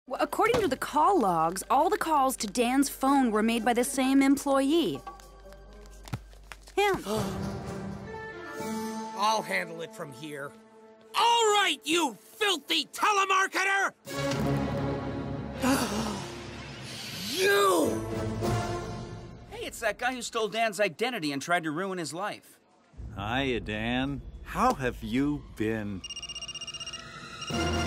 Well, according to the call logs, all the calls to Dan's phone were made by the same employee. Him. I'll handle it from here. All right, you filthy telemarketer! You! Hey, it's that guy who stole Dan's identity and tried to ruin his life. Hiya, Dan. How have you been?